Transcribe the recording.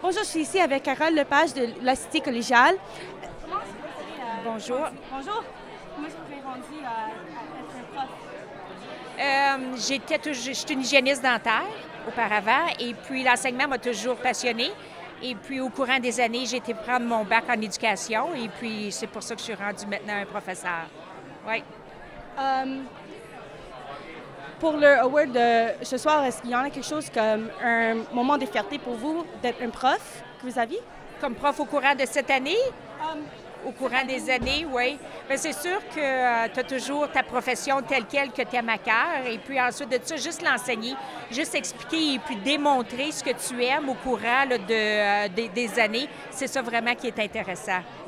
Bonjour, je suis ici avec Carole Lepage de la Cité collégiale. Bonjour. Bonjour. Comment est-ce que vous avez rendu à être un prof? Je suis une hygiéniste dentaire auparavant et puis l'enseignement m'a toujours passionnée. Et puis au courant des années, j'ai été prendre mon bac en éducation et puis c'est pour ça que je suis rendue maintenant un professeur. Oui. Pour le award de ce soir, est-ce qu'il y en a quelque chose comme un moment de fierté pour vous d'être un prof que vous aviez? Comme prof au courant de cette année? Au courant des années, oui. Bien, c'est sûr que tu as toujours ta profession telle quelle que tu aimes à cœur. Et puis ensuite de ça, juste l'enseigner, juste expliquer et puis démontrer ce que tu aimes au courant là, des années, c'est ça vraiment qui est intéressant.